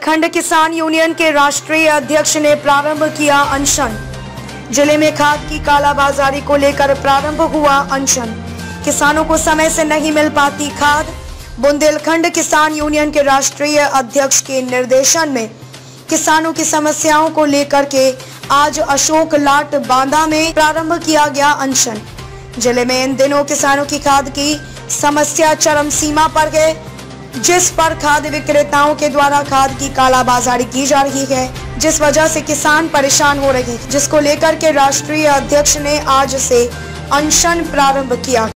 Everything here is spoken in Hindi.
बुंदेलखंड किसान यूनियन के राष्ट्रीय अध्यक्ष ने प्रारंभ किया अनशन। जिले में खाद की कालाबाजारी को लेकर प्रारंभ हुआ अनशन। किसानों को समय से नहीं मिल पाती खाद। बुंदेलखंड किसान यूनियन के राष्ट्रीय अध्यक्ष के निर्देशन में किसानों की समस्याओं को लेकर के आज अशोक लाट बांदा में प्रारंभ किया गया अनशन। जिले में इन दिनों किसानों की खाद की समस्या चरम सीमा पर है, जिस पर खाद विक्रेताओं के द्वारा खाद की कालाबाजारी की जा रही है, जिस वजह से किसान परेशान हो रहे हैं, जिसको लेकर के राष्ट्रीय अध्यक्ष ने आज से अनशन प्रारंभ किया।